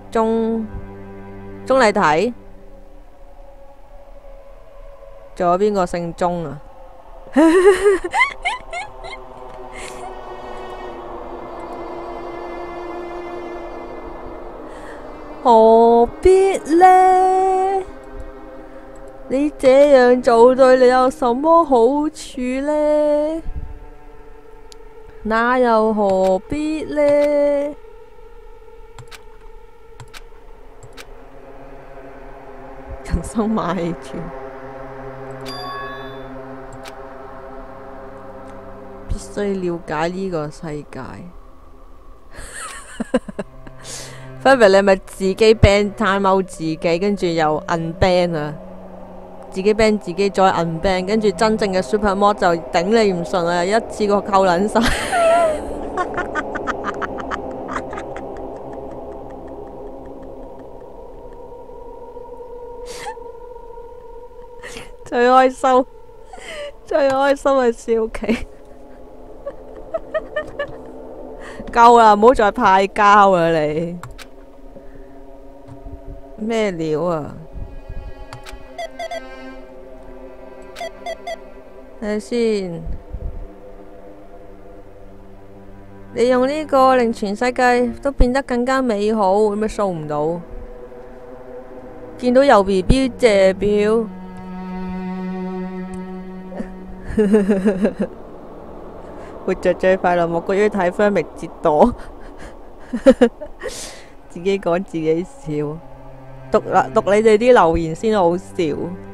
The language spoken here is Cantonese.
鐘麗緹，仲有邊個姓鐘啊？何必呢？你這樣做對你有什麼好處呢？那又何必呢？人生馬戲團，必須了解呢個世界。分別你係咪自己 ban time out 自己，跟住又 unban 啊？自己 ban 自己再 unban， 跟住真正嘅 super mod 就頂你唔順啊！一次過扣撚晒。最開心係笑棋。夠啦，唔好再派膠啦你。咩料啊？睇下先。你用呢個令全世界都變得更加美好，咁咪掃唔到？見到有 BB 謝表。活着最快樂莫過於睇 Fermi 折墮。自己講自己笑，讀你哋啲留言先好笑。